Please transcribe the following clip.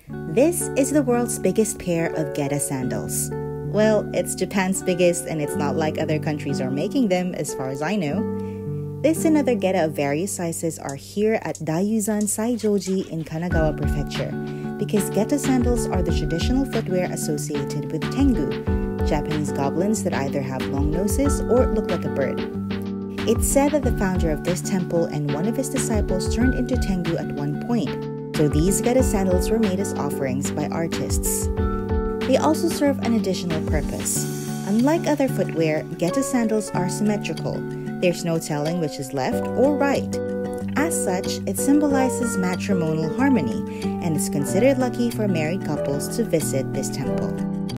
This is the world's biggest pair of Geta sandals. Well, it's Japan's biggest, and it's not like other countries are making them as far as I know. This and other Geta of various sizes are here at Daiyuzan Saijoji in Kanagawa Prefecture because Geta sandals are the traditional footwear associated with Tengu, Japanese goblins that either have long noses or look like a bird. It's said that the founder of this temple and one of his disciples turned into Tengu at one point, so these Geta sandals were made as offerings by artists. They also serve an additional purpose. Unlike other footwear, Geta sandals are symmetrical. There's no telling which is left or right. As such, it symbolizes matrimonial harmony and is considered lucky for married couples to visit this temple.